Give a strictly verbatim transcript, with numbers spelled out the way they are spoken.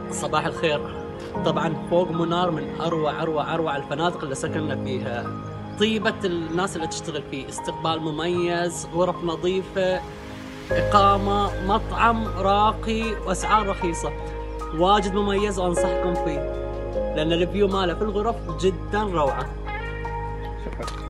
صباح الخير. طبعا فوق منار من اروع اروع اروع الفنادق اللي سكننا فيها. طيبة الناس اللي تشتغل فيه، استقبال مميز، غرف نظيفة، إقامة، مطعم راقي وأسعار رخيصة. واجد مميز وأنصحكم فيه، لأن الريفيو ماله في الغرف جدا روعة. شكرا.